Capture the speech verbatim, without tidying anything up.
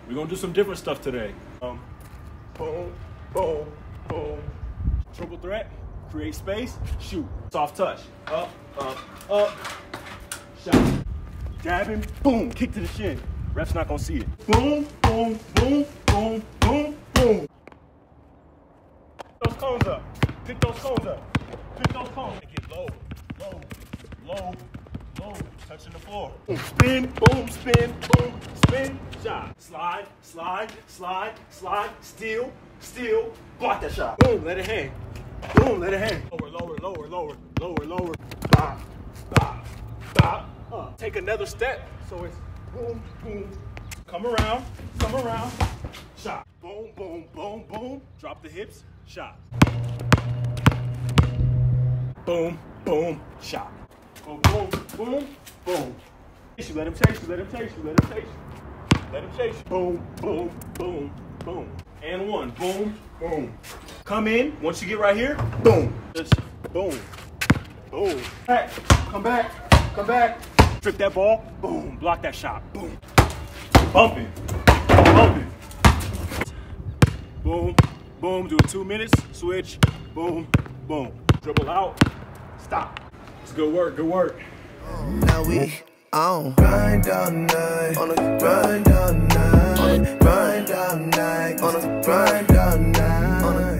We're gonna do some different stuff today. Um, boom, boom, boom. Triple threat, create space, shoot. Soft touch, up, up, up, shot. Jab him, boom, kick to the shin. Ref's not gonna see it. Boom, boom, boom, boom, boom, boom. Those cones up, pick those cones up, pick those cones. And get low, low, low, low, touching the floor. Boom, spin, boom, spin, boom, spin, shot. Slide, slide, slide, slide, steal, steal, block that shot. Boom, let it hang. Boom, let it hang. Lower, lower, lower, lower, lower, lower. Stop, stop, stop. Uh, take another step. So it's boom, boom. Come around, come around. Shot. Boom, boom, boom, boom. Drop the hips. Shot. Boom, boom, shot. Boom, boom, boom, boom. Let him chase you, let him chase you, let him chase you. Let him chase you. Boom, boom, boom, boom. And one. Boom, boom. Come in. Once you get right here, boom. Just boom. Boom. Back. Come back. Come back. Strip that ball. Boom. Block that shot. Boom. Bumping. Bumping. Boom. Boom. Do it two minutes. Switch. Boom. Boom. Dribble out. Stop. It's good work. Good work. Now we on grind all night, on a grind all night, on a grind all night, on a grind all night, on a